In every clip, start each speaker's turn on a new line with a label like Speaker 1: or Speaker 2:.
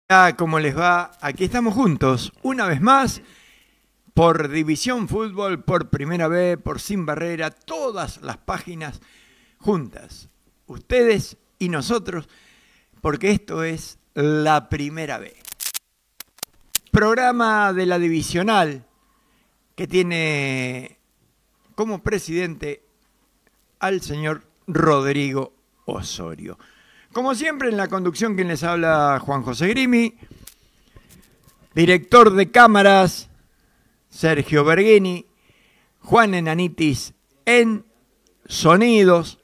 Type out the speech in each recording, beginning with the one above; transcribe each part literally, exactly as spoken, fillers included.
Speaker 1: Ah, ¿cómo les va? Aquí estamos juntos, una vez más, por División Fútbol, por Primera B, por Sin Barrera, todas las páginas juntas, ustedes y nosotros, porque esto es la Primera B. Programa de la Divisional que tiene como presidente al señor Rodrigo Osorio. Como siempre, en la conducción, quien les habla, Juan José Grimi. Director de cámaras, Sergio Berghini. Juan Enanitis en sonidos.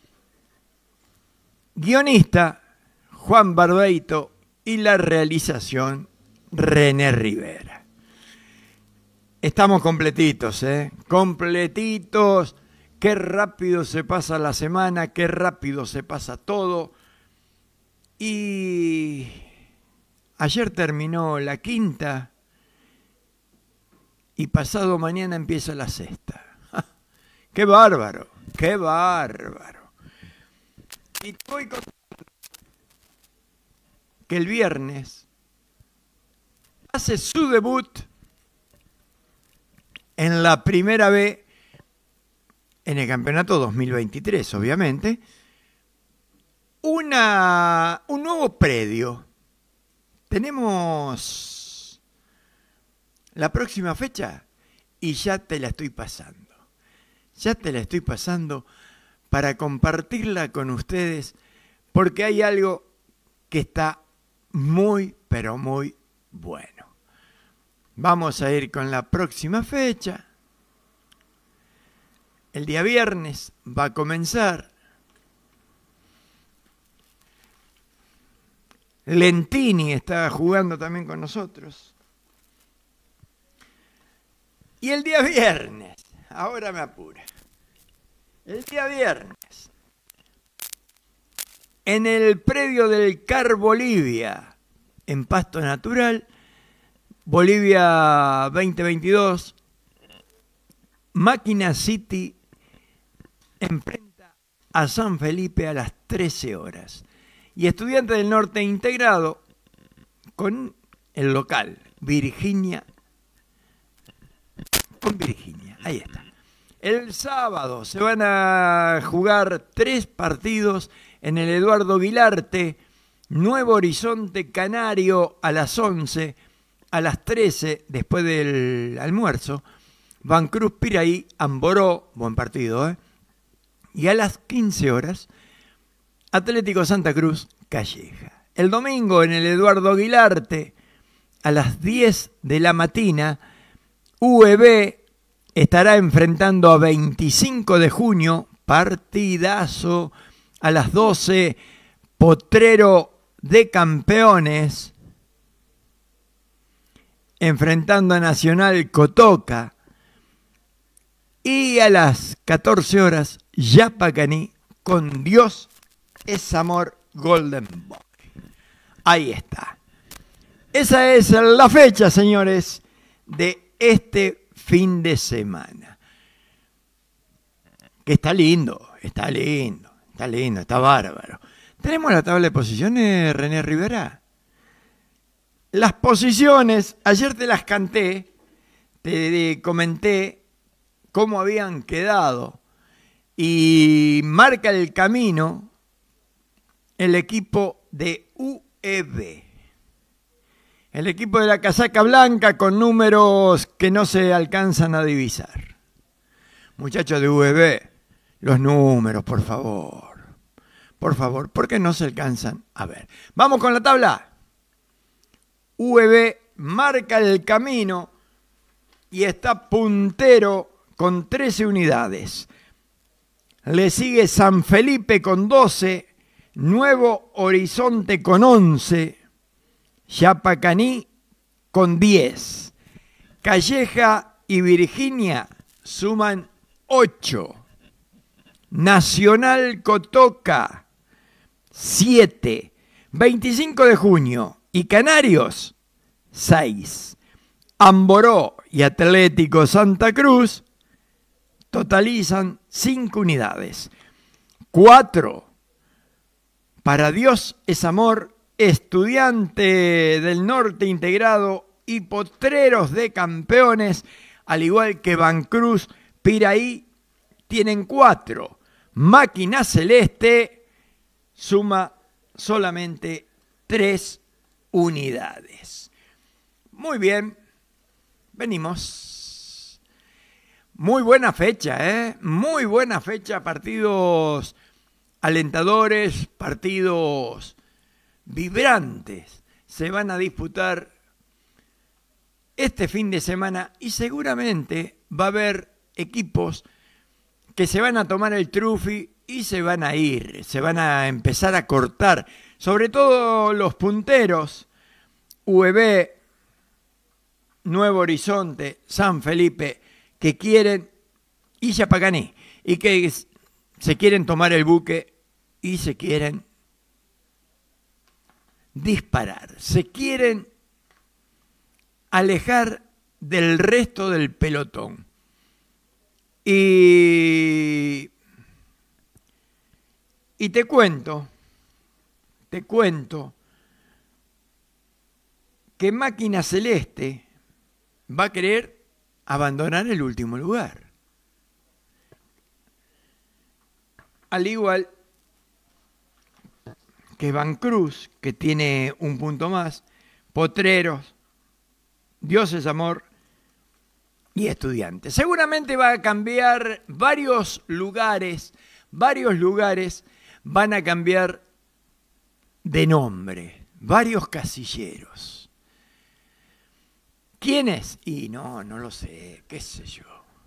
Speaker 1: Guionista, Juan Barbeito. Y la realización, René Rivera. Estamos completitos, ¿eh? Completitos. Qué rápido se pasa la semana, qué rápido se pasa todo. Y ayer terminó la quinta y pasado mañana empieza la sexta. ¡Qué bárbaro! ¡Qué bárbaro! Y voy con que el viernes hace su debut en la Primera B en el campeonato dos mil veintitrés, obviamente. Una, un nuevo predio. Tenemos la próxima fecha y ya te la estoy pasando. Ya te la estoy pasando para compartirla con ustedes porque hay algo que está muy, pero muy bueno. Vamos a ir con la próxima fecha. El día viernes va a comenzar Lentini, está jugando también con nosotros. Y el día viernes, ahora me apura. El día viernes, en el predio del Car Bolivia, en Pasto Natural, Bolivia veinte veintidós, Máquina City enfrenta a San Felipe a las trece horas. Y Estudiantes del Norte integrado con el local, Virginia. Con Virginia, ahí está. El sábado se van a jugar tres partidos en el Eduardo Guilarte, Nuevo Horizonte Canario a las once, a las trece, después del almuerzo, Van Cruz Piraí, Amboró, buen partido, ¿eh? Y a las quince horas, Atlético Santa Cruz, Calleja. El domingo en el Eduardo Guilarte, a las diez de la mañana, U E B estará enfrentando a veinticinco de junio, partidazo, a las doce, Potrero de Campeones, enfrentando a Nacional Cotoca, y a las catorce horas, Yapacaní con Dios es Amor Golden Boy. Ahí está. Esa es la fecha, señores, de este fin de semana. Que está lindo, está lindo, está lindo, está bárbaro. ¿Tenemos la tabla de posiciones, René Rivera? Las posiciones, ayer te las canté, te comenté cómo habían quedado y marca el camino el equipo de U E B. El equipo de la casaca blanca con números que no se alcanzan a divisar. Muchachos de U E B, los números, por favor. Por favor, ¿por qué no se alcanzan a ver? Vamos con la tabla. U E B marca el camino y está puntero con trece unidades. Le sigue San Felipe con doce. Nuevo Horizonte con once, Yapacaní con diez, Calleja y Virginia suman ocho, Nacional Cotoca siete, veinticinco de junio y Canarios seis, Amboró y Atlético Santa Cruz totalizan cinco unidades, cuatro. Para Dios es Amor Estudiante del Norte integrado y Potreros de Campeones, al igual que Vancruz, Piraí, tienen cuatro. Máquina Celeste suma solamente tres unidades. Muy bien, venimos. Muy buena fecha, ¿eh? Muy buena fecha, partidos alentadores, partidos vibrantes. Se van a disputar este fin de semana y seguramente va a haber equipos que se van a tomar el trufi y se van a ir, se van a empezar a cortar, sobre todo los punteros, U E B, Nuevo Horizonte, San Felipe, que quieren, y Chapacaní, y que se quieren tomar el buque y se quieren disparar, se quieren alejar del resto del pelotón. Y, y te cuento, te cuento que Máquina Celeste va a querer abandonar el último lugar. Al igual que Vancruz, que tiene un punto más, Potreros, Dios es Amor y Estudiantes. Seguramente va a cambiar varios lugares, varios lugares van a cambiar de nombre, varios casilleros. ¿Quiénes? Y no, no lo sé, qué sé yo.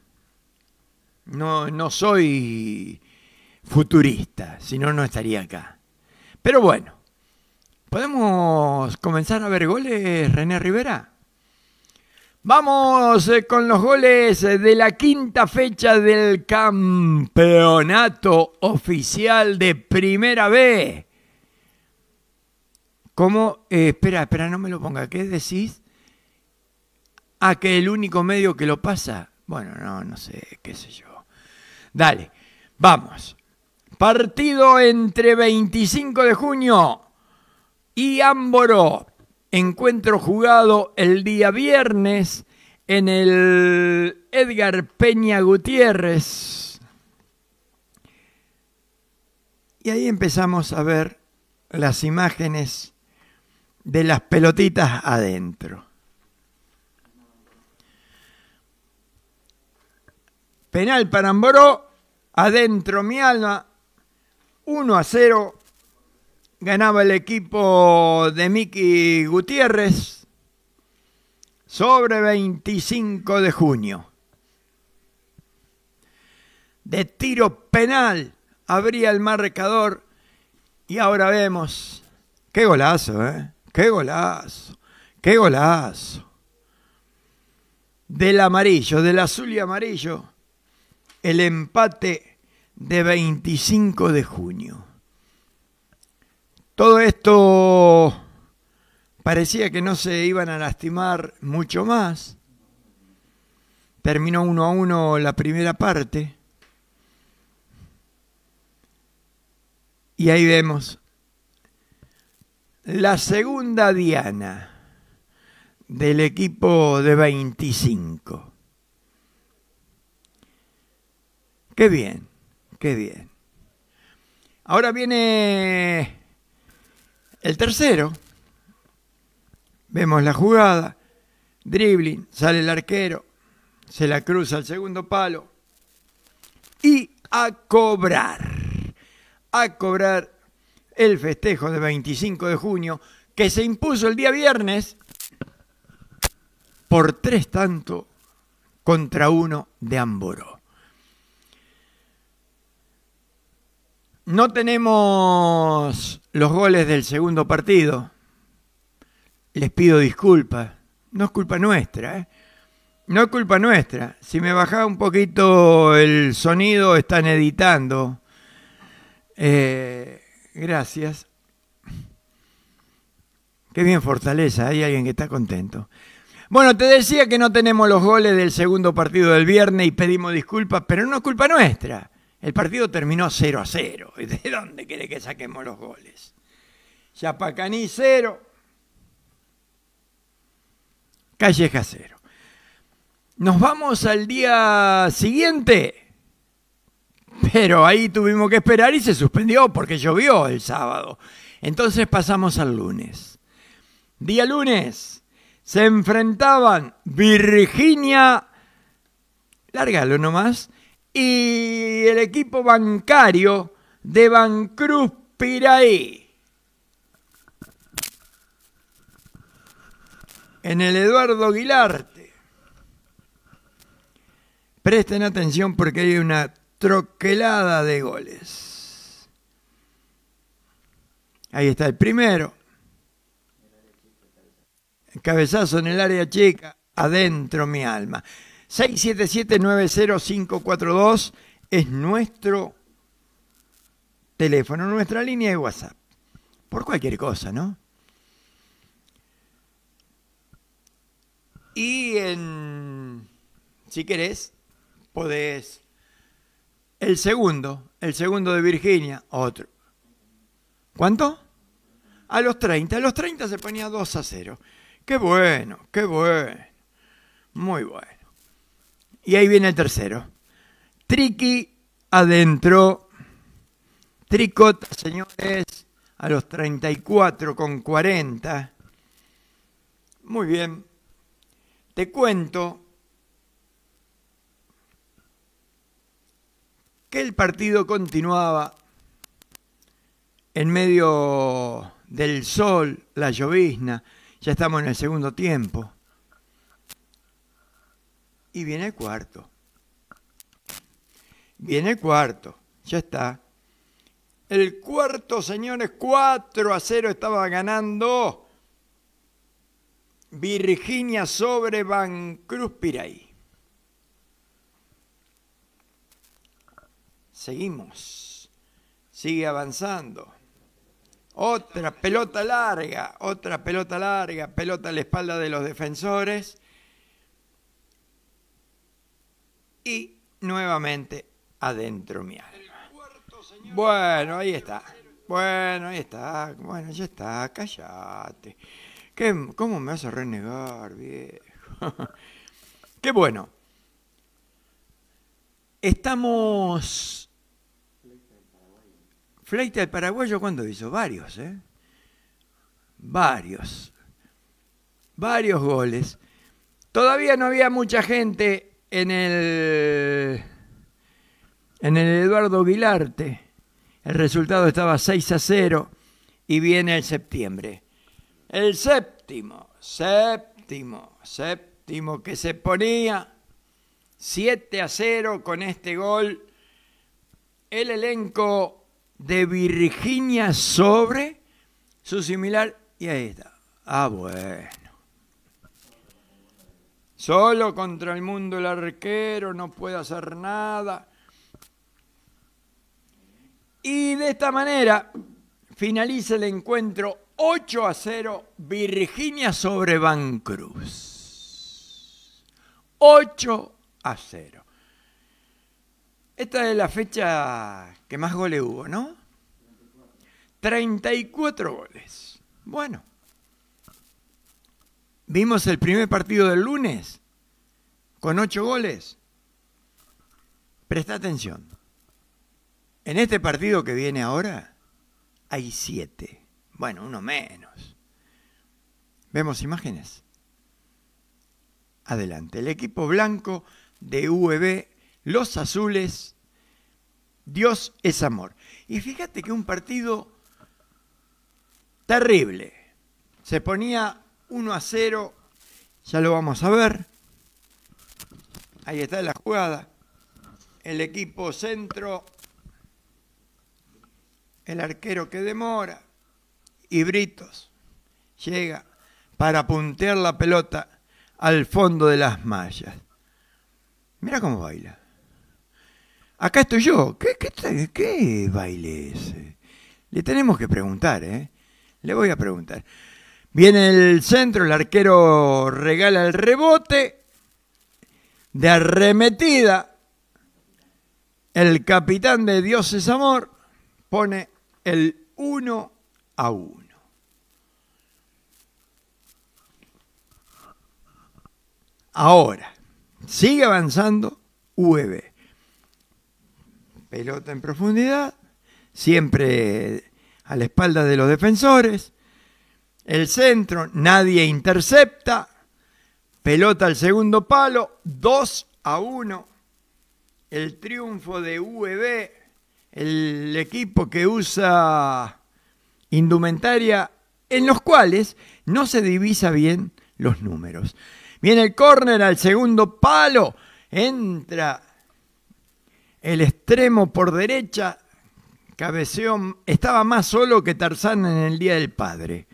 Speaker 1: No, no soy futurista, si no, no estaría acá. Pero bueno, ¿podemos comenzar a ver goles, René Rivera? Vamos con los goles de la quinta fecha del campeonato oficial de Primera B. ¿Cómo? Eh, espera, espera, no me lo ponga. ¿Qué decís? Ah, que el único medio que lo pasa. Bueno, no, no sé, qué sé yo. Dale, vamos. Partido entre veinticinco de junio y Ámboro. Encuentro jugado el día viernes en el Edgar Peña Gutiérrez. Y ahí empezamos a ver las imágenes de las pelotitas adentro. Penal para Ámboro, adentro mi alma, uno a cero. Ganaba el equipo de Miki Gutiérrez sobre veinticinco de junio. De tiro penal abría el marcador y ahora vemos. ¡Qué golazo, eh! ¡Qué golazo! ¡Qué golazo! Del amarillo, del azul y amarillo, el empate de veinticinco de junio. Todo esto parecía que no se iban a lastimar mucho más. Terminó uno a uno la primera parte. Y ahí vemos la segunda diana del equipo de veinticinco. Qué bien, qué bien. Ahora viene el tercero. Vemos la jugada. Dribbling, sale el arquero, se la cruza al segundo palo. Y a cobrar. A cobrar el festejo de veinticinco de junio, que se impuso el día viernes por tres tantos contra uno de Ámboro. No tenemos los goles del segundo partido. Les pido disculpas. No es culpa nuestra, ¿eh? No es culpa nuestra. Si me bajaba un poquito el sonido, están editando. Eh, gracias. Qué bien, Fortaleza. Hay alguien que está contento. Bueno, te decía que no tenemos los goles del segundo partido del viernes y pedimos disculpas, pero no es culpa nuestra. El partido terminó cero a cero. ¿De dónde quiere que saquemos los goles? Yapacaní cero, Calleja cero. Nos vamos al día siguiente, pero ahí tuvimos que esperar y se suspendió porque llovió el sábado. Entonces pasamos al lunes. Día lunes se enfrentaban Virginia, lárgalo nomás, y el equipo bancario de Vancruz Piraí. En el Eduardo Guilarte. Presten atención porque hay una troquelada de goles. Ahí está el primero. Cabezazo en el área chica. Adentro mi alma. seis siete siete nueve cero cinco cuatro dos es nuestro teléfono, nuestra línea de WhatsApp. Por cualquier cosa, ¿no? Y en, si querés, podés, el segundo, el segundo de Virginia, otro. ¿Cuánto? A los treinta, a los treinta se ponía dos a cero. Qué bueno, qué bueno, muy bueno. Y ahí viene el tercero. Triqui adentro, Tricot, señores, a los treinta y cuatro con cuarenta. Muy bien. Te cuento que el partido continuaba en medio del sol, la llovizna. Ya estamos en el segundo tiempo. Y viene el cuarto. Viene el cuarto. Ya está. El cuarto, señores, cuatro a cero estaba ganando Virginia sobre Vancruz Piraí. Seguimos. Sigue avanzando. Otra pelota larga, otra pelota larga, pelota a la espalda de los defensores. Y nuevamente adentro mi alma. Bueno, ahí está. Bueno, ahí está. Bueno, ya está. Cállate. ¿Qué, ¿Cómo me vas a renegar, viejo? Qué bueno. Estamos... Fleita del Paraguayo, ¿cuándo hizo? Varios, ¿eh? Varios. Varios goles. Todavía no había mucha gente en el... En el Eduardo Guilarte. El resultado estaba seis a cero y viene el septiembre. El séptimo, séptimo, séptimo que se ponía siete a cero con este gol. El elenco de Virginia sobre su similar. Y ahí está. Ah, bueno. Solo contra el mundo el arquero, no puede hacer nada. Y de esta manera finaliza el encuentro ocho a cero, Virginia sobre Vancruz. ocho a cero. Esta es la fecha que más goles hubo, ¿no? treinta y cuatro goles. Bueno. ¿Vimos el primer partido del lunes? Con ocho goles. Presta atención. En este partido que viene ahora, hay siete. Bueno, uno menos. ¿Vemos imágenes? Adelante. El equipo blanco de U E B, los azules, Dios es amor. Y fíjate que un partido terrible. Se ponía uno a cero, ya lo vamos a ver. Ahí está la jugada. El equipo centro, el arquero que demora. Y Britos llega para puntear la pelota al fondo de las mallas. Mira cómo baila. Acá estoy yo. ¿Qué, qué, qué baile ese? Le tenemos que preguntar, ¿eh? Le voy a preguntar. Viene el centro, el arquero regala el rebote. De arremetida, el capitán de Dios es amor pone el uno a uno. Ahora, sigue avanzando U E B. Pelota en profundidad, siempre a la espalda de los defensores. El centro, nadie intercepta. Pelota al segundo palo, dos a uno. El triunfo de U E B, el equipo que usa indumentaria en los cuales no se divisa bien los números. Viene el córner al segundo palo, entra el extremo por derecha, cabeceó, estaba más solo que Tarzán en el Día del Padre.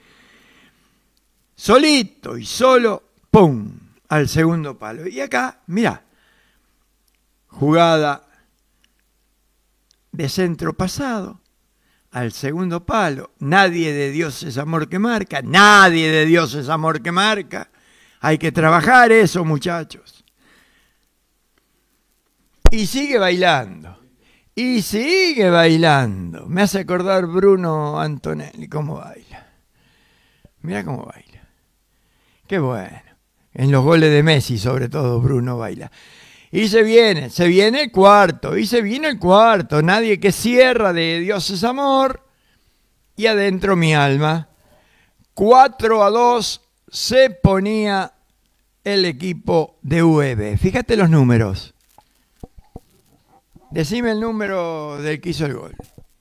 Speaker 1: Solito y solo, ¡pum!, al segundo palo. Y acá, mirá, jugada de centro pasado al segundo palo. Nadie de Dios es amor que marca, nadie de Dios es amor que marca. Hay que trabajar eso, muchachos. Y sigue bailando. Y sigue bailando. Me hace acordar Bruno Antonelli, cómo baila. Mirá cómo baila. Qué bueno. En los goles de Messi, sobre todo, Bruno baila. Y se viene, se viene el cuarto. Y se viene el cuarto. Nadie que cierra de Dios es amor. Y adentro mi alma. cuatro a dos se ponía el equipo de U E B. Fíjate los números. Decime el número del que hizo el gol.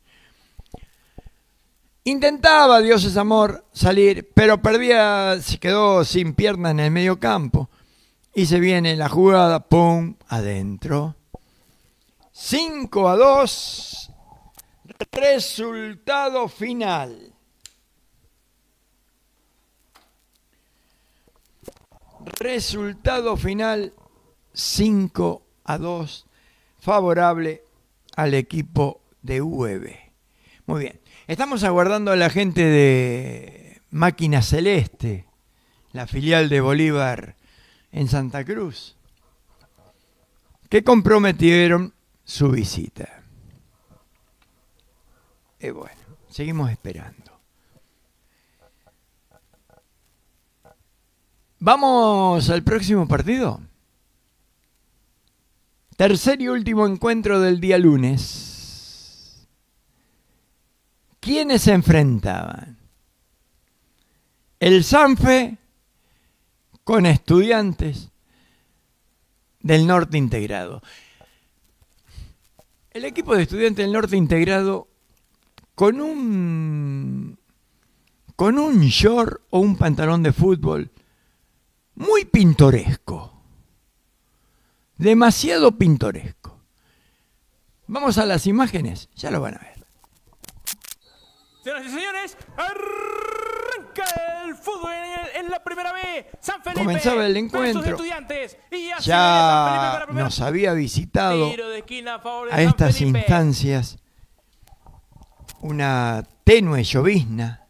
Speaker 1: Intentaba, Dios es amor, salir, pero perdía, se quedó sin pierna en el medio campo. Y se viene la jugada, pum, adentro. cinco a dos. Resultado final. Resultado final, cinco a dos, favorable al equipo de U E B. Muy bien, estamos aguardando a la gente de Máquina Celeste, la filial de Bolívar en Santa Cruz, que comprometieron su visita. Y bueno, seguimos esperando. Vamos al próximo partido. Tercer y último encuentro del día lunes. ¿Quiénes se enfrentaban? El Sanfe con Estudiantes del Norte Integrado. El equipo de Estudiantes del Norte Integrado con un con un short o un pantalón de fútbol muy pintoresco. Demasiado pintoresco. Vamos a las imágenes, ya lo van a ver.
Speaker 2: Señoras y señores, arranca el fútbol en, en la primera B. San Felipe.
Speaker 1: Comenzaba el encuentro.
Speaker 2: Estudiantes, y así
Speaker 1: ya nos había visitado a, a estas Felipe. instancias una tenue llovizna.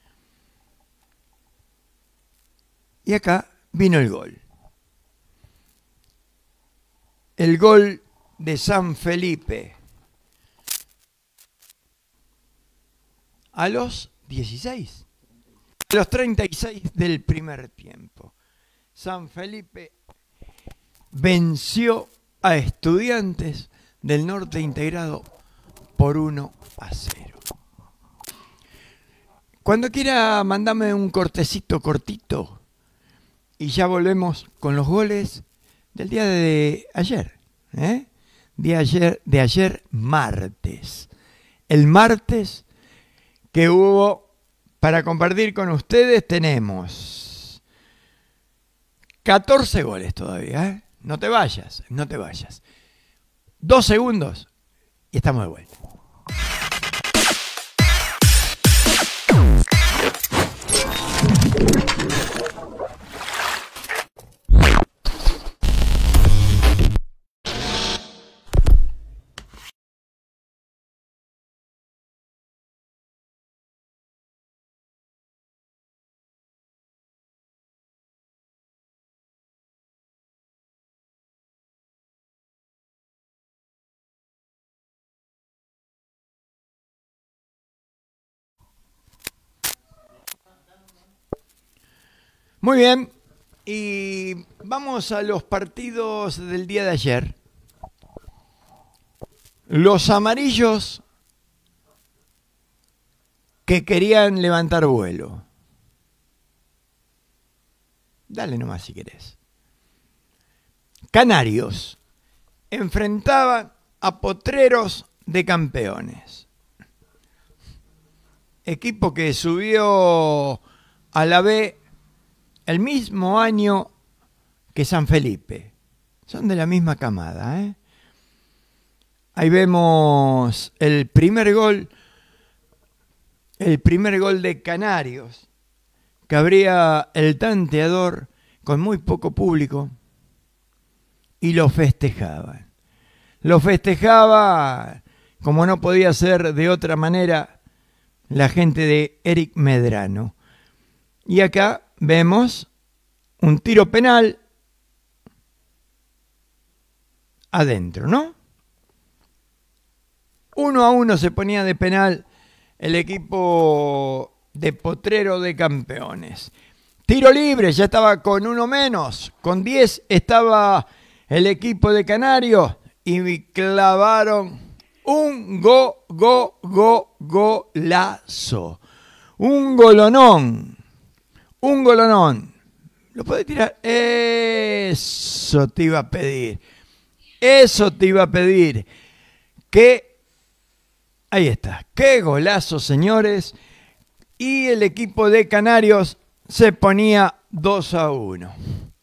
Speaker 1: Y acá vino el gol. El gol de San Felipe. A los dieciséis. A los treinta y seis del primer tiempo. San Felipe venció a Estudiantes del Norte Integrado por uno a cero. Cuando quiera, mandame un cortecito cortito. Y ya volvemos con los goles del día de ayer. ¿eh? De ayer, de ayer martes. El martes que hubo para compartir con ustedes tenemos catorce goles todavía. ¿eh? No te vayas, no te vayas. Dos segundos y estamos de vuelta. Muy bien, Y vamos a los partidos del día de ayer. Los amarillos que querían levantar vuelo. Dale nomás si querés. Canarios enfrentaban a Potreros de Campeones. Equipo que subió a la B el mismo año que San Felipe. Son de la misma camada, ¿eh? Ahí vemos el primer gol, el primer gol de Canarios, que abría el tanteador con muy poco público y lo festejaban. Lo festejaba, como no podía ser de otra manera, la gente de Eric Medrano. Y acá vemos un tiro penal adentro, ¿no? Uno a uno se ponía de penal el equipo de Potrero de Campeones. Tiro libre, ya estaba con uno menos. Con diez estaba el equipo de Canarios y clavaron un go, go, go, golazo. Un golonón. Un golonón. ¿Lo podés tirar? Eso te iba a pedir. Eso te iba a pedir. Que ahí está. Qué golazo, señores. Y el equipo de Canarios se ponía dos a uno.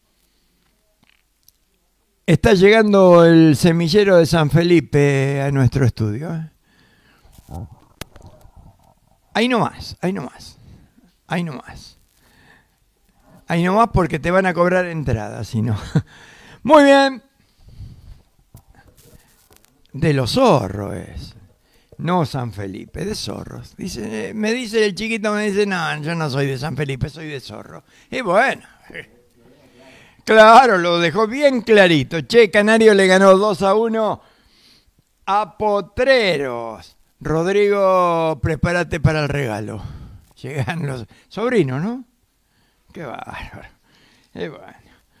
Speaker 1: Está llegando el semillero de San Felipe a nuestro estudio. ¿eh? Ahí nomás, ahí nomás. Ahí nomás. Ahí nomás porque te van a cobrar entrada, si no. Muy bien. De los zorros es. No San Felipe, de Zorros. Dice, me dice el chiquito, me dice, no, yo no soy de San Felipe, soy de Zorro. Y bueno, claro, lo dejó bien clarito. Che, Canario le ganó dos a uno a Potreros. Rodrigo, prepárate para el regalo. Llegan los sobrinos, ¿no? Qué bárbaro. Y bueno.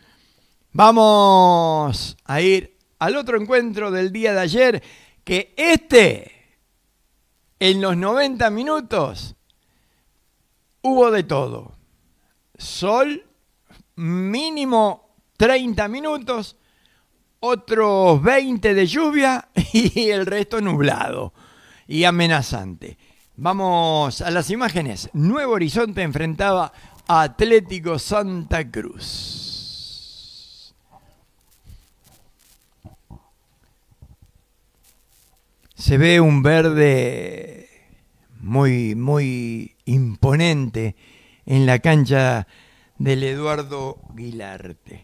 Speaker 1: Vamos a ir al otro encuentro del día de ayer, que este... En los noventa minutos hubo de todo. Sol, mínimo treinta minutos, otros veinte de lluvia y el resto nublado y amenazante. Vamos a las imágenes. Nuevo Horizonte enfrentaba a Atlético Santa Cruz. Se ve un verde muy, muy imponente en la cancha del Eduardo Guilarte.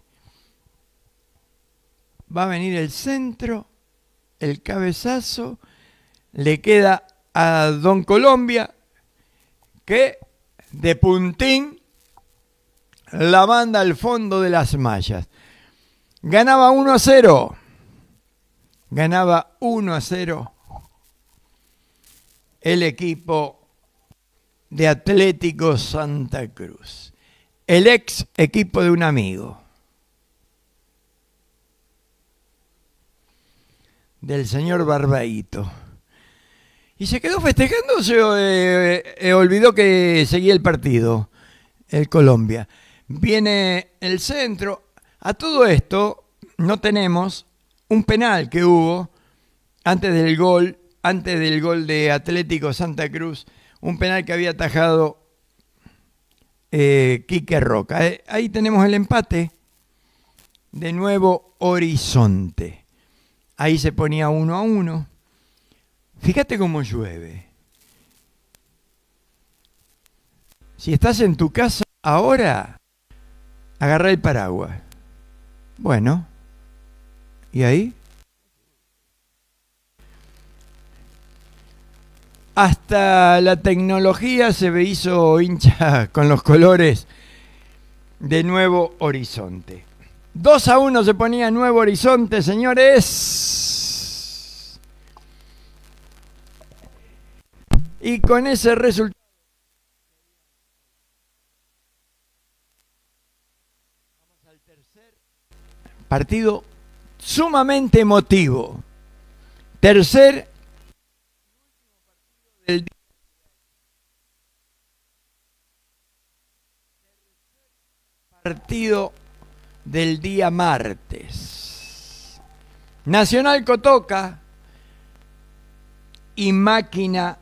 Speaker 1: Va a venir el centro, el cabezazo, le queda a Don Colombia, que de puntín la manda al fondo de las mallas. Ganaba uno a cero. Ganaba uno a cero. El equipo de Atlético Santa Cruz. El ex equipo de un amigo. Del señor Barbaito. Y se quedó festejando, se eh, eh, olvidó que seguía el partido, el Colombia. Viene el centro. A todo esto no tenemos un penal que hubo antes del gol, antes del gol de Atlético Santa Cruz, un penal que había atajado eh, Quique Roca. Eh, ahí tenemos el empate de Nuevo Horizonte. Ahí se ponía uno a uno. Fíjate cómo llueve. Si estás en tu casa ahora, agarrá el paraguas. Bueno, ¿y ahí? Hasta la tecnología se me hizo hincha con los colores de Nuevo Horizonte. dos a uno se ponía Nuevo Horizonte, señores. Y con ese resultado Partido sumamente emotivo. Tercer del partido del día martes. Nacional Cotoca y Máquina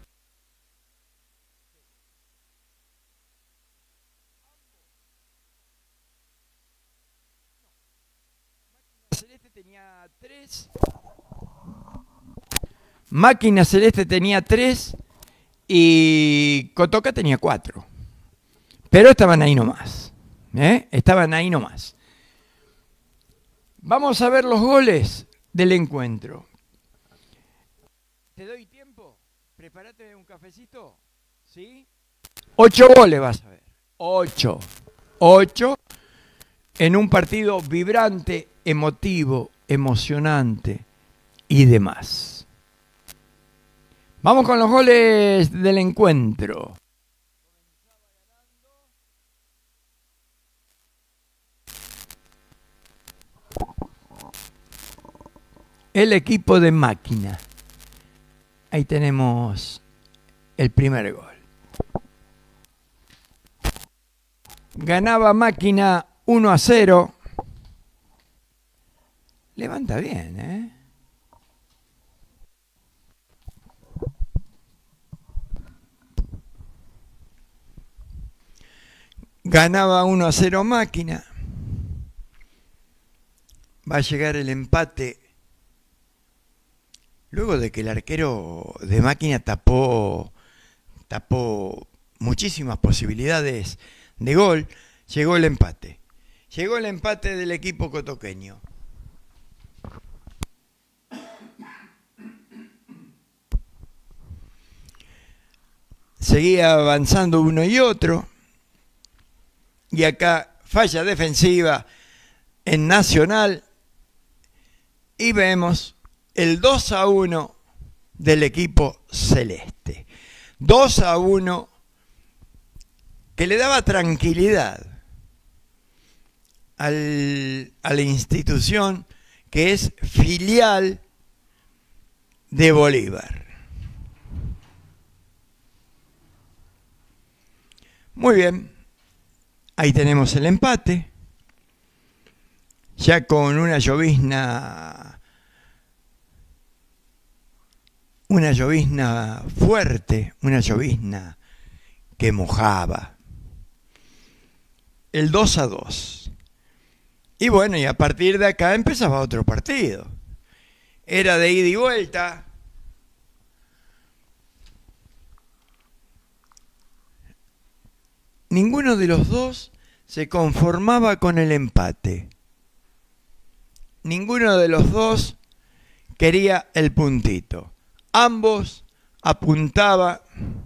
Speaker 1: Celeste tenía tres. Máquina Celeste tenía tres y Cotoca tenía cuatro. Pero estaban ahí nomás. ¿eh? Estaban ahí nomás. Vamos a ver los goles del encuentro. ¿Te doy tiempo? Prepárate un cafecito. ¿Sí? Ocho goles vas a ver. Ocho. Ocho en un partido vibrante, emotivo, emocionante y demás. Vamos con los goles del encuentro. El equipo de Máquina. Ahí tenemos el primer gol. Ganaba Máquina uno a cero. Levanta bien, ¿eh? Ganaba uno a cero Máquina. Va a llegar el empate. Luego de que el arquero de Máquina tapó, tapó muchísimas posibilidades de gol, llegó el empate. Llegó el empate del equipo cotoqueño. Seguía avanzando uno y otro. Y acá falla defensiva en Nacional. Y vemos el dos a uno del equipo celeste. dos a uno que le daba tranquilidad al, a la institución que es filial de Bolívar. Muy bien, ahí tenemos el empate, ya con una llovizna, una llovizna fuerte, una llovizna que mojaba. El dos a dos. Y bueno, y a partir de acá empezaba otro partido. Era de ida y vuelta. Ninguno de los dos se conformaba con el empate. Ninguno de los dos quería el puntito. Ambos apuntaban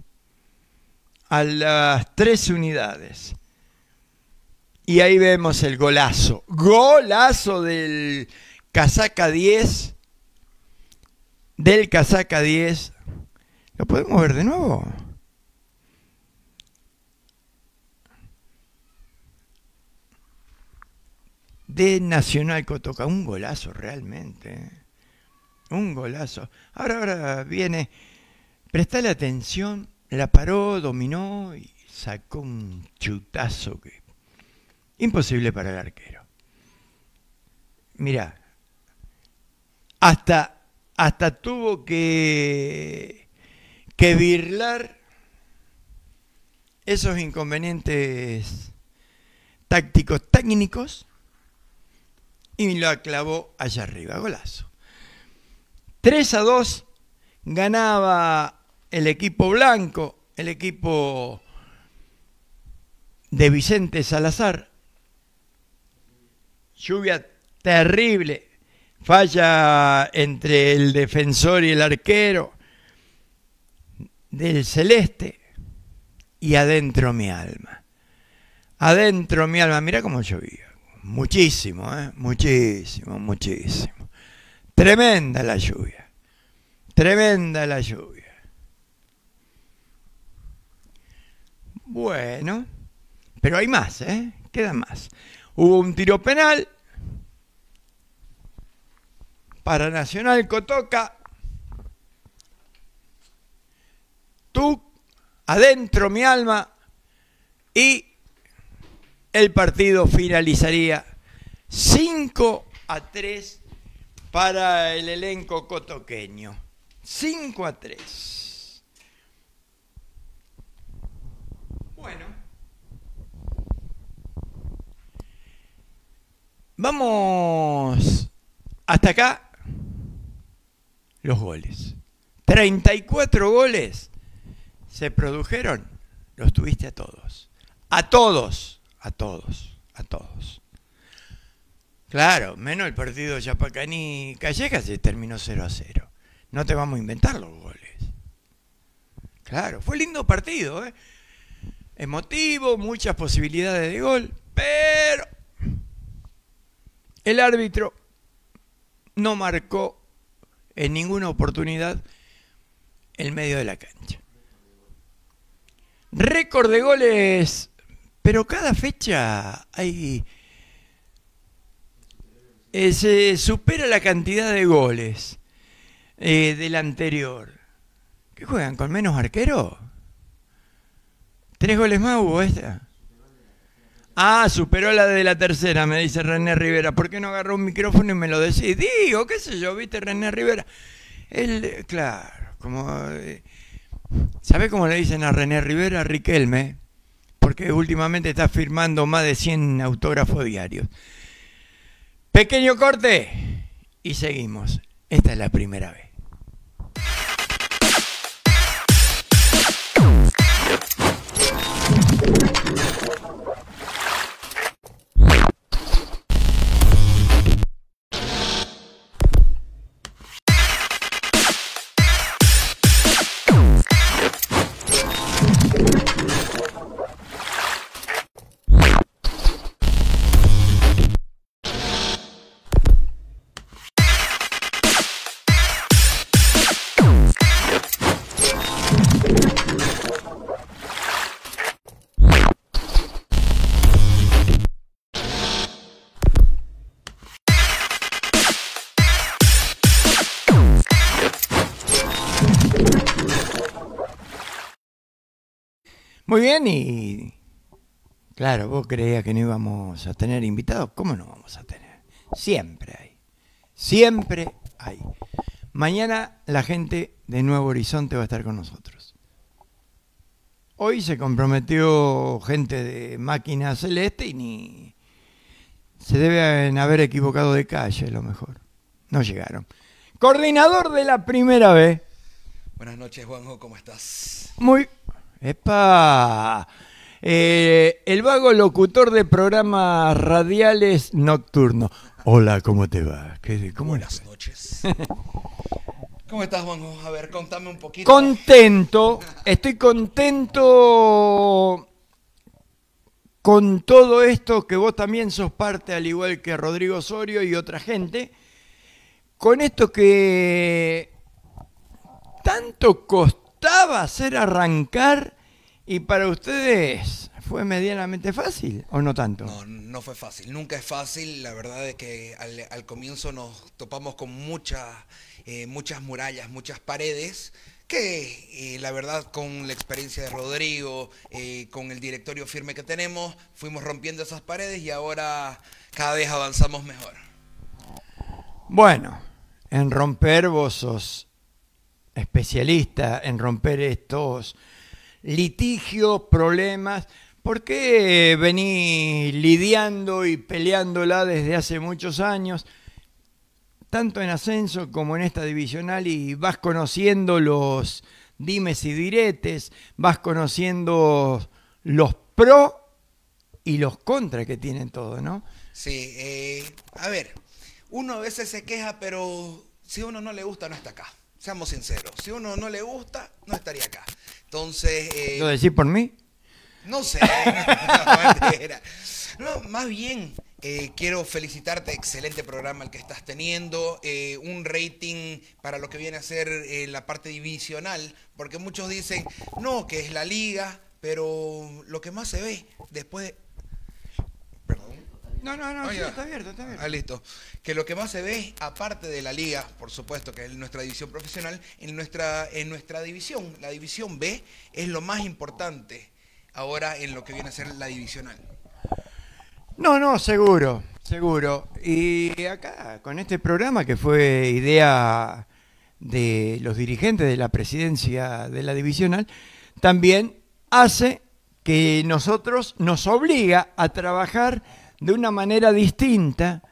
Speaker 1: a las tres unidades. Y ahí vemos el golazo. Golazo del casaca diez. Del casaca diez. ¿Lo podemos ver de nuevo? De Nacional Cotoca. Un golazo realmente. Un golazo. Ahora, ahora viene. Prestale atención. La paró, dominó y sacó un chutazo que... imposible para el arquero. Mirá. Hasta, hasta tuvo que, que birlar esos inconvenientes tácticos técnicos y lo clavó allá arriba. Golazo. tres a dos ganaba el equipo blanco, el equipo de Vicente Salazar. Lluvia terrible, falla entre el defensor y el arquero del celeste y adentro mi alma. Adentro mi alma, mira cómo llovía. Muchísimo, ¿eh? Muchísimo, muchísimo. Tremenda la lluvia. Tremenda la lluvia. Bueno, pero hay más, ¿eh? Quedan más. Hubo un tiro penal para Nacional Cotoca. Tú, adentro mi alma, y el partido finalizaría cinco a tres para el elenco cotoqueño. cinco a tres. Bueno. Vamos hasta acá. Los goles. treinta y cuatro goles se produjeron. Los tuviste a todos. A todos. A todos. A todos. Claro, menos el partido de Chapacaní-Calleja se terminó cero a cero. No te vamos a inventar los goles. Claro, fue lindo partido, ¿eh? Emotivo, muchas posibilidades de gol, pero el árbitro no marcó en ninguna oportunidad el medio de la cancha. Récord de goles, pero cada fecha hay... Eh, se supera la cantidad de goles eh, del anterior. ¿Qué juegan? ¿Con menos arquero? ¿Tres goles más hubo esta? Ah, superó la de la tercera, me dice René Rivera. ¿Por qué no agarró un micrófono y me lo decís? Digo, qué sé yo, ¿viste René Rivera? Él, claro, como... Eh, ¿sabe cómo le dicen a René Rivera? Riquelme. Porque últimamente está firmando más de cien autógrafos diarios. Pequeño corte y seguimos. Esta es la primera vez. Muy bien, y claro, vos creías que no íbamos a tener invitados. ¿Cómo no vamos a tener? Siempre hay. Siempre hay. Mañana la gente de Nuevo Horizonte va a estar con nosotros. Hoy se comprometió gente de Máquina Celeste y ni se deben haber equivocado de calle, a lo mejor. No llegaron. Coordinador de la primera vez.
Speaker 3: Buenas noches, Juanjo, ¿cómo estás?
Speaker 1: Muy... ¡Epa! Eh, el vago locutor de programas radiales nocturnos. Hola, ¿cómo te va? ¿Qué, cómo
Speaker 3: Buenas noches. ¿Cómo estás, Juanjo? A ver, contame un poquito.
Speaker 1: Contento, estoy contento con todo esto, que vos también sos parte, al igual que Rodrigo Osorio y otra gente, con esto que tanto costó ¿Costaba hacer arrancar y para ustedes fue medianamente fácil o no tanto?
Speaker 3: No, no fue fácil, nunca es fácil. La verdad es que al, al comienzo nos topamos con muchas, eh, muchas murallas, muchas paredes, que eh, la verdad con la experiencia de Rodrigo, eh, con el directorio firme que tenemos, fuimos rompiendo esas paredes y ahora cada vez avanzamos mejor.
Speaker 1: Bueno, en romper vos sos especialista en romper estos litigios, problemas. ¿Por qué venís lidiando y peleándola desde hace muchos años, tanto en ascenso como en esta divisional, y vas conociendo los dimes y diretes, vas conociendo los pros y los contras que tienen todo, ¿no?
Speaker 3: Sí, eh, a ver, uno a veces se queja, pero si a uno no le gusta, no está acá. Seamos sinceros, si a uno no le gusta, no estaría acá. Entonces... Eh,
Speaker 1: ¿Lo decís por mí?
Speaker 3: No sé, no, mentira. No, más bien, eh, quiero felicitarte, excelente programa el que estás teniendo, eh, un rating para lo que viene a ser eh, la parte divisional, porque muchos dicen, no, que es la liga, pero lo que más se ve después... Perdón.
Speaker 1: No, no, no,
Speaker 3: Ah,
Speaker 1: sí,
Speaker 3: ya.
Speaker 1: está abierto, está abierto.
Speaker 3: Ah, listo. Que lo que más se ve, aparte de la liga, por supuesto, que es nuestra división profesional, en nuestra, en nuestra división, la división B, es lo más importante ahora en lo que viene a ser la divisional.
Speaker 1: No, no, seguro, seguro. Y acá, con este programa que fue idea de los dirigentes de la presidencia de la divisional, también hace que nosotros nos obliga a trabajar de una manera distinta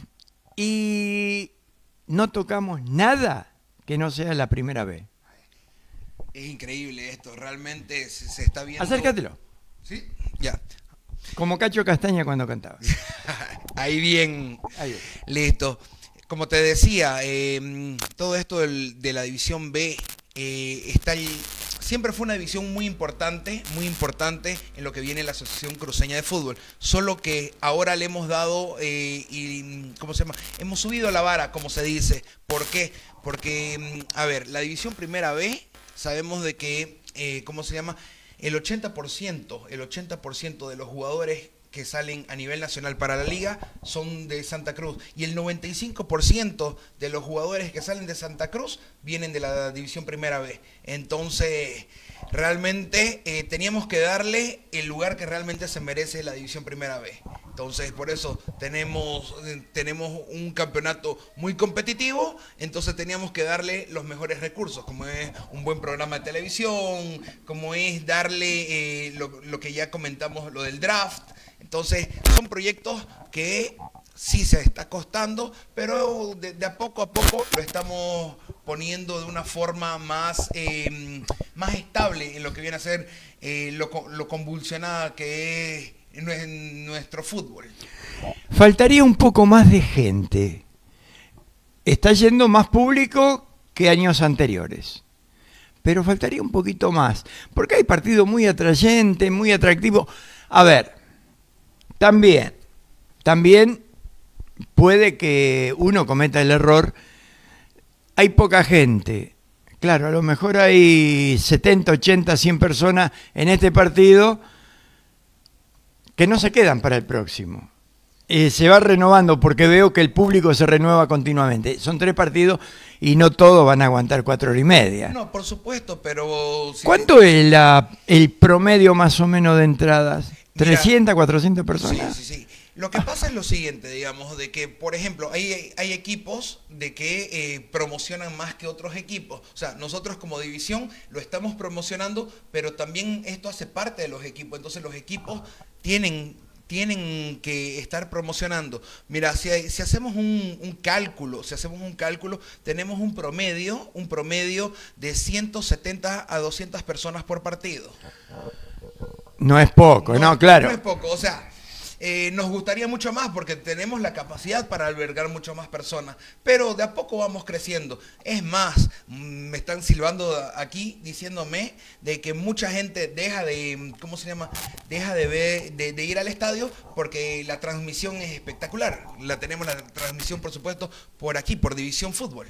Speaker 1: y no tocamos nada que no sea la primera vez.
Speaker 3: Es increíble esto, realmente se, se está viendo...
Speaker 1: Acércatelo,
Speaker 3: ¿Sí? Ya.
Speaker 1: como Cacho Castaña cuando cantaba.
Speaker 3: Ahí bien.
Speaker 1: Ahí va.
Speaker 3: Listo. Como te decía, eh, todo esto del- de la división B eh, está el- siempre fue una división muy importante, muy importante en lo que viene la Asociación Cruceña de Fútbol. Solo que ahora le hemos dado eh, y ¿cómo se llama? Hemos subido la vara, como se dice. ¿Por qué? Porque, mm, a ver, la división primera B, sabemos de que, eh, ¿cómo se llama? El ochenta por ciento, el ochenta por ciento de los jugadores que salen a nivel nacional para la liga son de Santa Cruz y el noventa y cinco por ciento de los jugadores que salen de Santa Cruz vienen de la división primera B. Entonces, realmente eh, teníamos que darle el lugar que realmente se merece la división primera B. Entonces, por eso tenemos, eh, tenemos un campeonato muy competitivo, entonces teníamos que darle los mejores recursos, como es un buen programa de televisión, como es darle eh, lo, lo que ya comentamos, lo del draft. Entonces, son proyectos que sí se está costando, pero de, de a poco a poco lo estamos poniendo de una forma más, eh, más estable en lo que viene a ser eh, lo, co- lo convulsionada que es en nuestro fútbol.
Speaker 1: Faltaría un poco más de gente. Está yendo más público que años anteriores. Pero faltaría un poquito más. Porque hay partidos muy atrayentes, muy atractivos. A ver, también, también puede que uno cometa el error. Hay poca gente. Claro, a lo mejor hay setenta, ochenta, cien personas en este partido que no se quedan para el próximo. Eh, se va renovando porque veo que el público se renueva continuamente. Son tres partidos y no todos van a aguantar cuatro horas y media.
Speaker 3: No, por supuesto, pero... si-
Speaker 1: ¿Cuánto es la, el promedio más o menos de entradas?
Speaker 3: Mira,
Speaker 1: ¿trescientas, cuatrocientas personas?
Speaker 3: Sí, sí, sí. Lo que pasa es lo siguiente, digamos, de que, por ejemplo, hay, hay equipos de que eh, promocionan más que otros equipos. O sea, nosotros como división lo estamos promocionando, pero también esto hace parte de los equipos. Entonces los equipos tienen, tienen que estar promocionando. Mira, si, hay- si hacemos un, un cálculo, si hacemos un cálculo, tenemos un promedio, un promedio de ciento setenta a doscientas personas por partido.
Speaker 1: No es poco, no, claro.
Speaker 3: No es poco, o sea, eh, nos gustaría mucho más porque tenemos la capacidad para albergar mucho más personas, pero de a poco vamos creciendo. Es más, mm, me están silbando aquí diciéndome de que mucha gente deja de, ¿cómo se llama? Deja de, ver, de, de ir al estadio porque la transmisión es espectacular. La tenemos la transmisión, por supuesto, por aquí, por División Fútbol.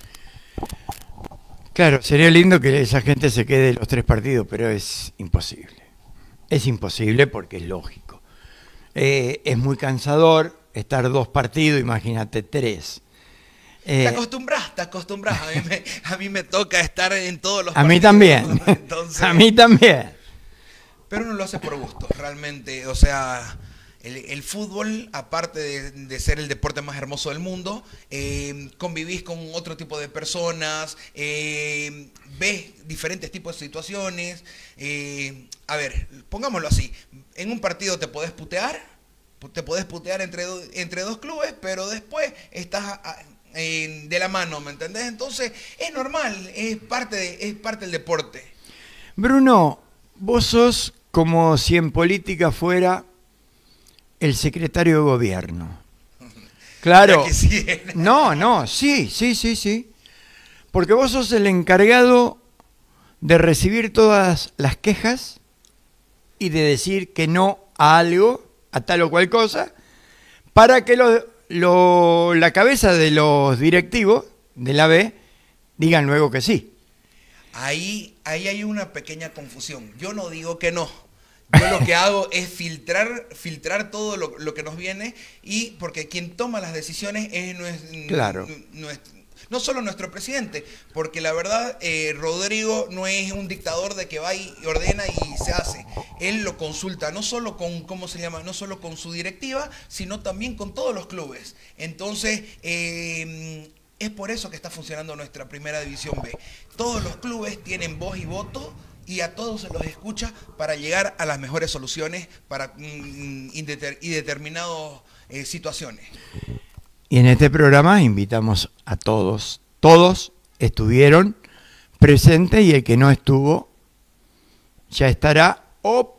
Speaker 1: Claro, sería lindo que esa gente se quede los tres partidos, pero es imposible. Es imposible porque es lógico. Eh, es muy cansador estar dos partidos, imagínate tres.
Speaker 3: Te
Speaker 1: Eh,
Speaker 3: acostumbras, te acostumbras. A mí me, a mí me toca estar en todos los
Speaker 1: a mí
Speaker 3: partidos.
Speaker 1: también.
Speaker 3: Entonces,
Speaker 1: A mí también.
Speaker 3: pero uno lo hace por gusto, realmente. O sea, el, el fútbol, aparte de, de ser el deporte más hermoso del mundo, eh, convivís con otro tipo de personas, eh, ves diferentes tipos de situaciones. eh, a ver, pongámoslo así. En un partido te podés putear, te podés putear entre, do- entre dos clubes, pero después estás a- a- en- de la mano, ¿me entendés? Entonces, es normal, es parte, de- es parte del deporte.
Speaker 1: Bruno, vos sos como si en política fuera el secretario de gobierno. Claro.
Speaker 3: Ya quisiera.
Speaker 1: No, no, sí, sí, sí, sí. Porque vos sos el encargado de recibir todas las quejas y de decir que no a algo, a tal o cual cosa, para que lo, lo- la cabeza de los directivos de la B digan luego que sí.
Speaker 3: Ahí, ahí hay una pequeña confusión. Yo no digo que no. Yo lo que hago es filtrar, filtrar todo lo, lo que nos viene, y porque quien toma las decisiones es nuestro,
Speaker 1: claro.
Speaker 3: nuestro, no solo nuestro presidente, porque la verdad eh, Rodrigo no es un dictador de que va y ordena y se hace. Él lo consulta no solo con, ¿cómo se llama? No solo con su directiva, sino también con todos los clubes. Entonces, eh, es por eso que está funcionando nuestra primera división B. Todos los clubes tienen voz y voto, y a todos se los escucha para llegar a las mejores soluciones para mm, indeter, y determinadas eh, situaciones.
Speaker 1: Y en este programa invitamos a todos. Todos estuvieron presentes, y el que no estuvo ya estará. O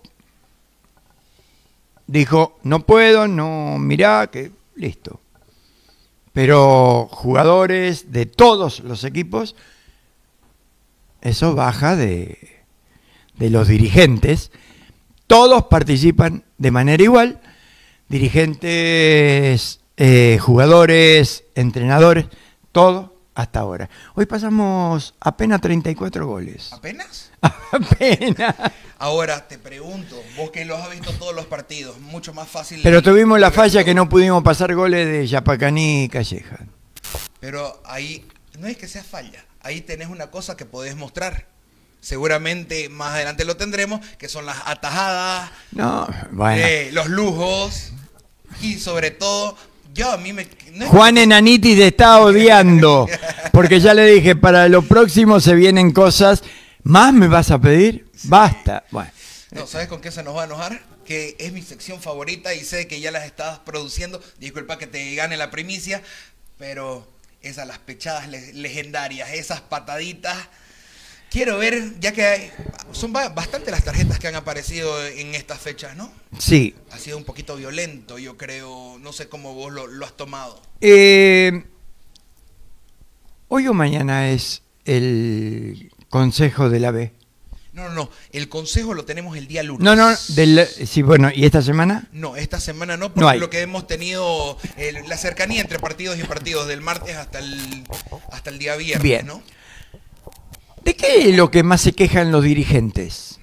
Speaker 1: dijo, no puedo, no, mirá, que listo. Pero jugadores de todos los equipos, eso baja de, de los dirigentes. Todos participan de manera igual. Dirigentes, eh, jugadores, entrenadores, todo hasta ahora. Hoy pasamos apenas treinta y cuatro goles.
Speaker 3: ¿Apenas?
Speaker 1: Apenas.
Speaker 3: Ahora te pregunto, vos que los has visto todos los partidos, mucho más fácil.
Speaker 1: Pero tuvimos la falla que no pudimos pasar goles de Yapacaní y Calleja.
Speaker 3: Pero ahí no es que sea falla, ahí tenés una cosa que podés mostrar. Seguramente más adelante lo tendremos, que son las atajadas,
Speaker 1: no, bueno.
Speaker 3: eh, los lujos, y sobre todo, yo a mí me... No es
Speaker 1: Juan
Speaker 3: que...
Speaker 1: Enaniti te está odiando, porque ya le dije, para lo próximo se vienen cosas. ¿Más me vas a pedir?
Speaker 3: Sí.
Speaker 1: Basta. Bueno.
Speaker 3: No, ¿sabes con qué se nos va a enojar? Que es mi sección favorita y sé que ya las estás produciendo. Disculpa que te gane la primicia, pero esas las pechadas le legendarias, esas pataditas. Quiero ver, ya que hay, son bastante las tarjetas que han aparecido en estas fechas, ¿no?
Speaker 1: Sí.
Speaker 3: Ha sido un poquito violento, yo creo. No sé cómo vos lo, lo has tomado.
Speaker 1: Eh, hoy o mañana es el consejo de la B.
Speaker 3: No, no, no. El consejo lo tenemos el día lunes.
Speaker 1: No, no. Del, sí, bueno, ¿y esta semana?
Speaker 3: No, esta semana no, porque
Speaker 1: no hay.
Speaker 3: Lo que hemos tenido, eh, la cercanía entre partidos y partidos, del martes hasta el, hasta el día viernes,
Speaker 1: Bien.
Speaker 3: ¿no?
Speaker 1: ¿De qué es lo que más se quejan los dirigentes?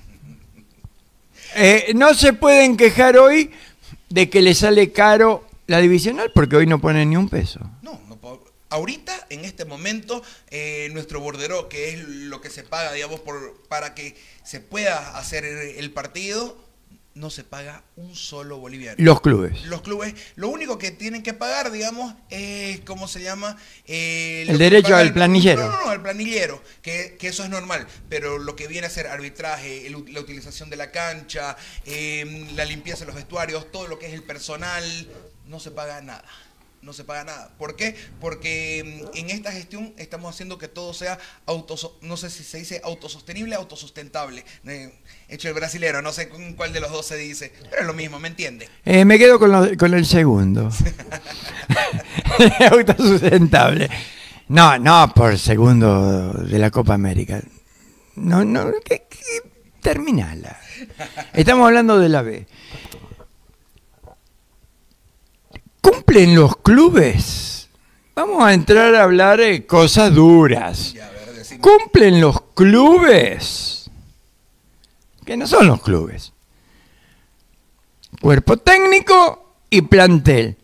Speaker 1: Eh, no se pueden quejar hoy de que le sale caro la divisional, porque hoy no ponen ni un peso.
Speaker 3: No, no puedo. Ahorita, en este momento, eh, nuestro borderó, que es lo que se paga, digamos, por, para que se pueda hacer el partido, no se paga un solo boliviano.
Speaker 1: Los clubes.
Speaker 3: Los clubes, lo único que tienen que pagar, digamos, es, ¿cómo se llama? Eh,
Speaker 1: el derecho al planillero.
Speaker 3: No, no, no, al planillero, que, que eso es normal, pero lo que viene a ser arbitraje, el, la utilización de la cancha, eh, la limpieza de los vestuarios, todo lo que es el personal, no se paga nada. No se paga nada. ¿Por qué? Porque en esta gestión estamos haciendo que todo sea auto, no sé si se dice autosostenible, autosustentable. Eh, hecho el brasilero, no sé cuál de los dos se dice, pero es lo mismo, ¿me entiende?
Speaker 1: Eh, me quedo con, lo, con el segundo. Autosustentable. No, no por segundo de la Copa América. No, no, que, que, terminala. Estamos hablando de la B. ¿Cumplen los clubes? Vamos a entrar a hablar de cosas duras.
Speaker 3: Ya, a ver, decime.
Speaker 1: ¿Cumplen los clubes? Que no son los clubes. Cuerpo técnico y plantel.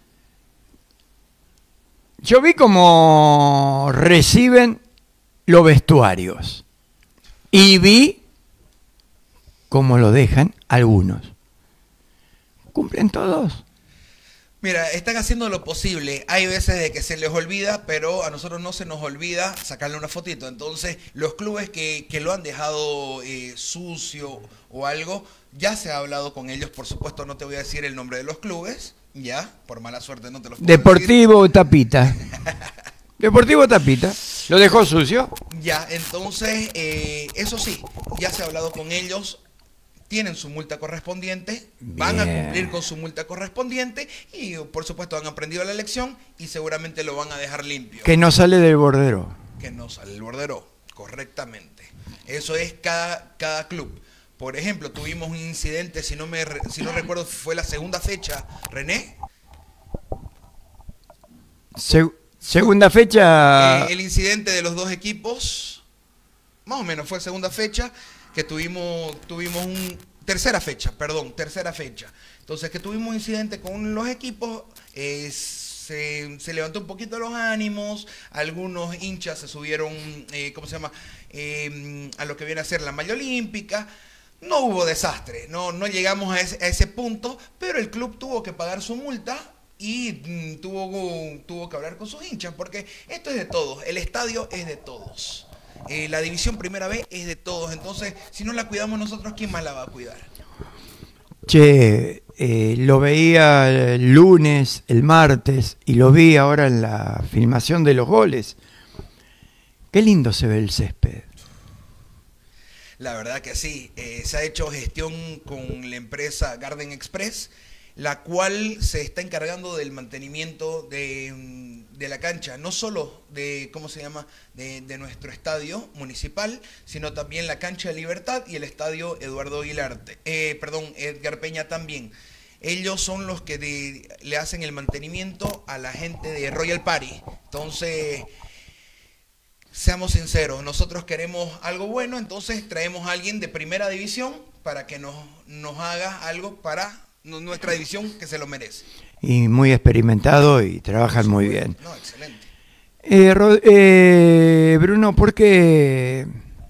Speaker 1: Yo vi cómo reciben los vestuarios. Y vi cómo lo dejan algunos. ¿Cumplen todos?
Speaker 3: Mira, están haciendo lo posible. Hay veces de que se les olvida, pero a nosotros no se nos olvida sacarle una fotito. Entonces, los clubes que, que lo han dejado eh, sucio o algo, ya se ha hablado con ellos. Por supuesto, no te voy a decir el nombre de los clubes, ya, por mala suerte no te los puedo
Speaker 1: Deportivo
Speaker 3: decir.
Speaker 1: Tapita. Deportivo Tapita. ¿Lo dejó sucio?
Speaker 3: Ya, entonces, eh, eso sí, ya se ha hablado con ellos. Tienen su multa correspondiente, van
Speaker 1: Bien.
Speaker 3: a cumplir con su multa correspondiente y por supuesto han aprendido la lección y seguramente lo van a dejar limpio.
Speaker 1: Que no sale del bordero.
Speaker 3: Que no sale el bordero, correctamente. Eso es cada, cada club. Por ejemplo, tuvimos un incidente, si no, me, si no recuerdo, fue la segunda fecha, René.
Speaker 1: Se, segunda fecha.
Speaker 3: Eh, el incidente de los dos equipos, más o menos fue segunda fecha, que tuvimos, tuvimos un, tercera fecha, perdón, tercera fecha. Entonces que tuvimos incidente con los equipos, eh, se, se levantó un poquito los ánimos, algunos hinchas se subieron, eh, ¿cómo se llama?, eh, a lo que viene a ser la malla olímpica. No hubo desastre, no, no llegamos a ese, a ese punto, pero el club tuvo que pagar su multa y mm, tuvo, tuvo que hablar con sus hinchas, porque esto es de todos, el estadio es de todos. Eh, la división primera B es de todos, entonces si no la cuidamos nosotros, ¿quién más la va a cuidar?
Speaker 1: Che, eh, lo veía el lunes, el martes, y lo vi ahora en la filmación de los goles. Qué lindo se ve el césped.
Speaker 3: La verdad que sí, eh, se ha hecho gestión con la empresa Garden Express, la cual se está encargando del mantenimiento de, de la cancha, no solo de, ¿cómo se llama?, de, de nuestro estadio municipal, sino también la cancha de Libertad y el estadio Eduardo Aguilarte, eh, perdón, Edgar Peña también. Ellos son los que de, le hacen el mantenimiento a la gente de Royal Party. Entonces, seamos sinceros, nosotros queremos algo bueno, entonces traemos a alguien de primera división para que nos, nos haga algo para nuestra división, que se lo merece.
Speaker 1: Y muy experimentado y trabajan muy bien.
Speaker 3: No, excelente.
Speaker 1: Eh, Ro- eh, Bruno, ¿por qué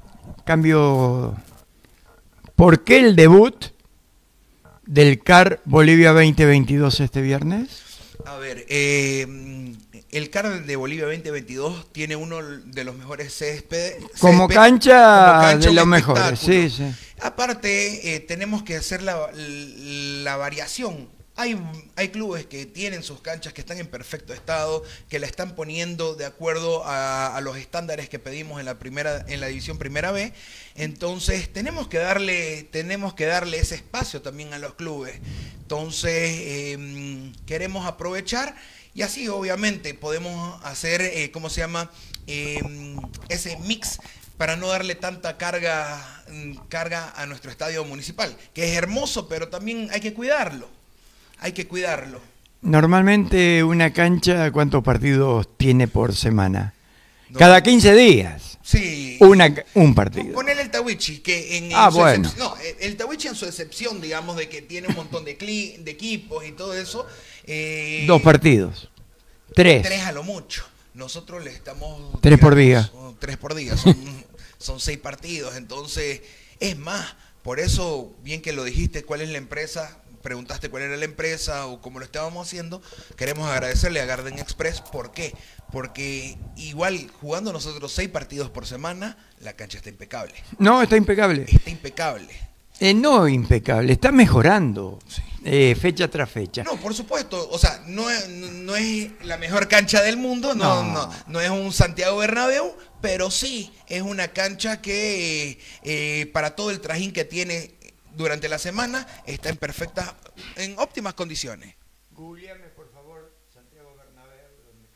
Speaker 1: cambio? ¿Por qué el debut del C A R Bolivia veinte veintidós este viernes?
Speaker 3: A ver, eh, el C A R de Bolivia veinte veintidós tiene uno de los mejores céspedes.
Speaker 1: Como
Speaker 3: césped,
Speaker 1: cancha,
Speaker 3: como cancha,
Speaker 1: de los
Speaker 3: un
Speaker 1: mejores,
Speaker 3: espectáculo.
Speaker 1: sí, sí.
Speaker 3: Aparte, eh, tenemos que hacer la, la variación. Hay, hay clubes que tienen sus canchas que están en perfecto estado, que la están poniendo de acuerdo a, a los estándares que pedimos en la primera, en la división primera B. Entonces tenemos que darle, tenemos que darle ese espacio también a los clubes. Entonces eh, queremos aprovechar y así obviamente podemos hacer, eh, ¿cómo se llama?, eh, ese mix para no darle tanta carga, carga a nuestro estadio municipal, que es hermoso, pero también hay que cuidarlo. Hay que cuidarlo.
Speaker 1: Normalmente una cancha, ¿cuántos partidos tiene por semana?
Speaker 3: No.
Speaker 1: Cada quince días.
Speaker 3: Sí.
Speaker 1: Una, un partido.
Speaker 3: Ponele el Tawichi, que en, en
Speaker 1: Ah,
Speaker 3: su
Speaker 1: bueno.
Speaker 3: excep- no, el Tawichi en su excepción, digamos, de que tiene un montón de, cli- de equipos y todo eso. eh,
Speaker 1: Dos partidos. Tres.
Speaker 3: Tres a lo mucho. Nosotros le estamos...
Speaker 1: Tres por
Speaker 3: tirando-
Speaker 1: día.
Speaker 3: son Tres por día. Son, son seis partidos. Entonces, es más. Por eso, bien que lo dijiste, ¿cuál es la empresa? Preguntaste cuál era la empresa o cómo lo estábamos haciendo. Queremos agradecerle a Garden Express. ¿Por qué? Porque igual jugando nosotros seis partidos por semana, la cancha está impecable.
Speaker 1: No, está impecable.
Speaker 3: Está impecable.
Speaker 1: Eh, no impecable, está mejorando
Speaker 3: Sí.
Speaker 1: eh, fecha tras fecha.
Speaker 3: No, por supuesto. O sea, no es, no es la mejor cancha del mundo, no,
Speaker 1: No.
Speaker 3: no, no es un Santiago Bernabéu, pero sí es una cancha que eh, eh, para todo el trajín que tiene durante la semana está en perfectas, en óptimas condiciones.
Speaker 1: Googleame, por favor, Santiago Bernabéu, ¿dónde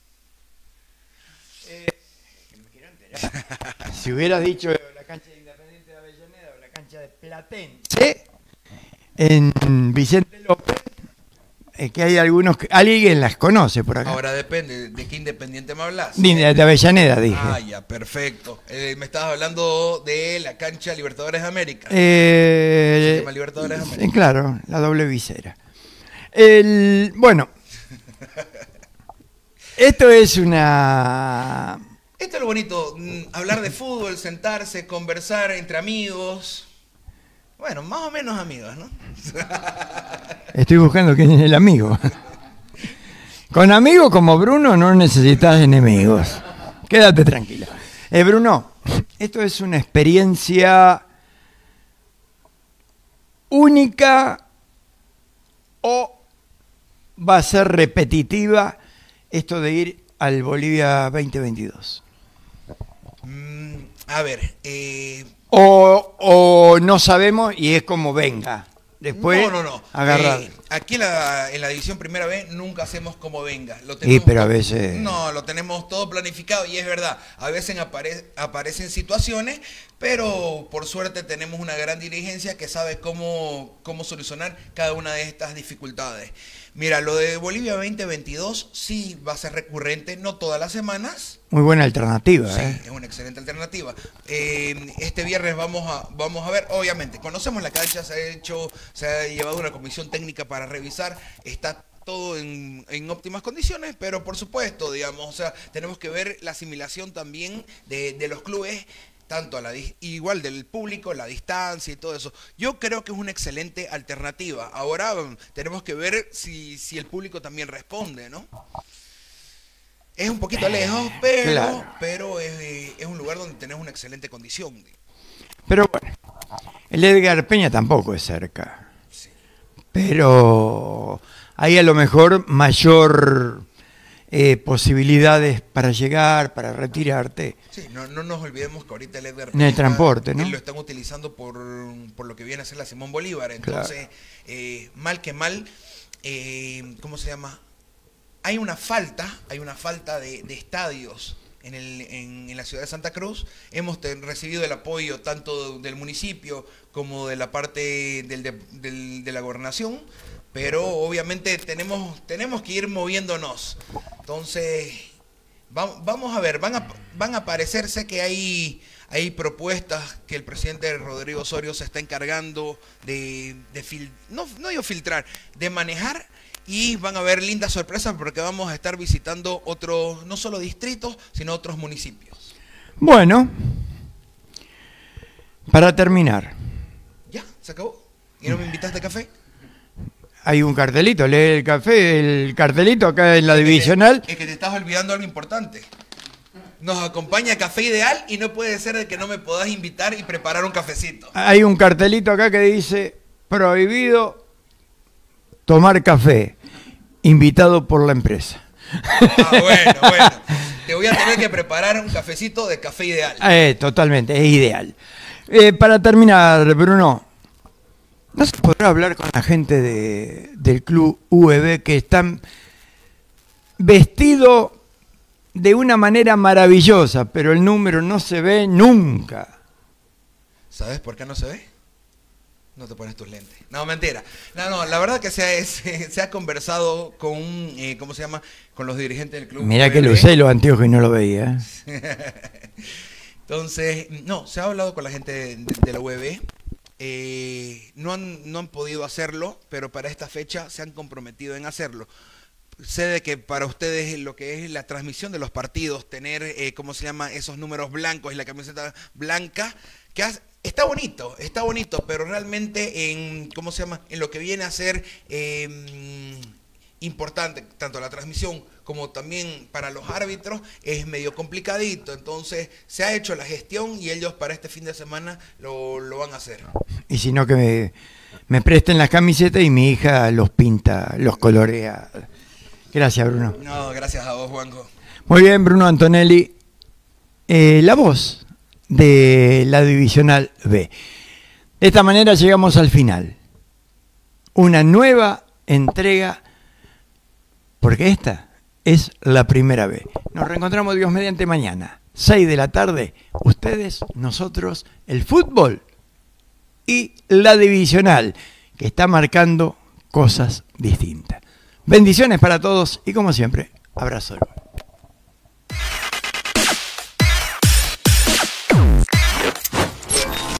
Speaker 1: queda? Eh, que me quiero enterar. Si hubiera dicho la cancha de Independiente de Avellaneda o la cancha de Platense en Vicente López, es que hay algunos, que, alguien las conoce por acá.
Speaker 3: Ahora depende de qué Independiente me hablas.
Speaker 1: Ni de de Avellaneda, dije.
Speaker 3: Ah, ya, perfecto. Eh, me estabas hablando de la cancha Libertadores de América.
Speaker 1: Eh,
Speaker 3: Se llama Libertadores de América.
Speaker 1: eh, claro, la doble visera. El, bueno, esto es una...
Speaker 3: Esto es lo bonito, mm, hablar de fútbol, sentarse, conversar entre amigos. Bueno, más o menos amigos, ¿no?
Speaker 1: Estoy buscando quién es el amigo. Con amigos como Bruno no necesitas enemigos. Quédate tranquilo. Eh, Bruno, esto es una experiencia única o va a ser repetitiva esto de ir al Bolivia veinte veintidós.
Speaker 3: Mm, a ver, eh,
Speaker 1: O, o no sabemos y es como venga. Después
Speaker 3: no, no, no.
Speaker 1: agarrar.
Speaker 3: Eh, aquí en la, en la división primera B nunca hacemos como venga. Lo
Speaker 1: Sí,
Speaker 3: tenemos
Speaker 1: pero a
Speaker 3: todo-
Speaker 1: veces-
Speaker 3: No, lo tenemos todo planificado y es verdad. A veces apare- aparecen situaciones, pero por suerte tenemos una gran dirigencia que sabe cómo, cómo solucionar cada una de estas dificultades. Mira, lo de Bolivia veinte veintidós sí va a ser recurrente, no todas las semanas.
Speaker 1: Muy buena alternativa.
Speaker 3: Sí,
Speaker 1: ¿eh?
Speaker 3: es una excelente alternativa. Eh, este viernes vamos a, vamos a ver, obviamente, conocemos la cancha, se ha hecho, se ha llevado una comisión técnica para revisar, está todo en, en óptimas condiciones, pero por supuesto, digamos, o sea, tenemos que ver la asimilación también de, de los clubes, tanto a la igual del público, la distancia y todo eso. Yo creo que es una excelente alternativa. Ahora um, tenemos que ver si, si el público también responde, ¿no? Es un poquito lejos, pero,
Speaker 1: claro.
Speaker 3: pero es, es un lugar donde tenés una excelente condición.
Speaker 1: Pero bueno, el Edgar Peña tampoco es cerca.
Speaker 3: Sí.
Speaker 1: Pero hay a lo mejor mayor eh, posibilidades para llegar, para retirarte.
Speaker 3: Sí, no, no nos olvidemos que ahorita el Edgar
Speaker 1: En el
Speaker 3: está,
Speaker 1: transporte, ¿no?
Speaker 3: lo están utilizando por, por lo que viene a ser la Simón Bolívar. Entonces, claro. eh, mal que mal, eh, ¿cómo se llama? Hay una falta, hay una falta de, de estadios en, el, en, en la ciudad de Santa Cruz. Hemos ten, recibido el apoyo tanto del municipio como de la parte del, de, del, de la gobernación, pero obviamente tenemos, tenemos que ir moviéndonos. Entonces, va, vamos a ver, van a, van a aparecerse que hay, hay propuestas que el presidente Rodrigo Osorio se está encargando de, de fil, no, no digo filtrar, de manejar. Y van a haber lindas sorpresas porque vamos a estar visitando otros, no solo distritos, sino otros municipios.
Speaker 1: Bueno, para terminar.
Speaker 3: ¿Ya? ¿Se acabó? ¿Y no me invitaste a café?
Speaker 1: Hay un cartelito, lee el café, el cartelito acá en la
Speaker 3: es
Speaker 1: divisional.
Speaker 3: Que te, es que te estás olvidando algo importante. Nos acompaña Café Ideal y no puede ser de que no me puedas invitar y preparar un cafecito.
Speaker 1: Hay un cartelito acá que dice prohibido tomar café, invitado por la empresa.
Speaker 3: Ah, bueno, bueno. Te voy a tener que preparar un cafecito de Café Ideal.
Speaker 1: Eh, totalmente, es ideal. Eh, para terminar, Bruno, ¿no se podrá hablar con la gente de, del club U E B que están vestidos de una manera maravillosa, pero el número no se ve nunca?
Speaker 3: ¿Sabes por qué no se ve? No te pones tus lentes. No, mentira. No, no, la verdad que se ha, se, se ha conversado con, eh, ¿cómo se llama? Con los dirigentes del club.
Speaker 1: Mira que lo usé los anteojos y no lo veía.
Speaker 3: Entonces, no, se ha hablado con la gente de, de, de la U E B. Eh, no, han, no han podido hacerlo, pero para esta fecha se han comprometido en hacerlo. Sé de que para ustedes lo que es la transmisión de los partidos, tener, eh, ¿cómo se llama? Esos números blancos y la camiseta blanca, que hace... Está bonito, está bonito, pero realmente en, ¿cómo se llama? En lo que viene a ser eh, importante, tanto la transmisión como también para los árbitros, es medio complicadito. Entonces, se ha hecho la gestión y ellos para este fin de semana lo, lo van a hacer.
Speaker 1: Y si no, que me, me presten las camisetas y mi hija los pinta, los colorea. Gracias, Bruno.
Speaker 3: No, gracias a vos, Juanjo.
Speaker 1: Muy bien, Bruno Antonelli. Eh, la voz de la Divisional B. De esta manera llegamos al final. Una nueva entrega, porque esta es la primera vez. Nos reencontramos, Dios mediante, mañana, seis de la tarde. Ustedes, nosotros, el fútbol y la Divisional, que está marcando cosas distintas. Bendiciones para todos y, como siempre, abrazo de gol.